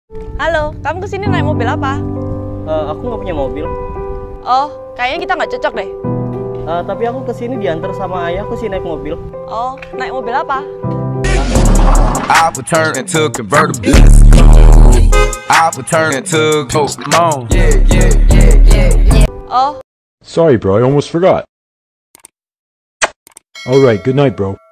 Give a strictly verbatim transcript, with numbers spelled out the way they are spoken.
Halo, kamu kesini naik mobil apa? Uh, aku nggak punya mobil. Oh, kayaknya kita nggak cocok deh. Uh, tapi aku kesini diantar sama ayahku sih naik mobil. Oh, naik mobil apa? I would turn into convertible. I would turn into Pokemon. Yeah, yeah, yeah, yeah, yeah. Oh. Sorry, bro. I almost forgot. All right. Good night, bro.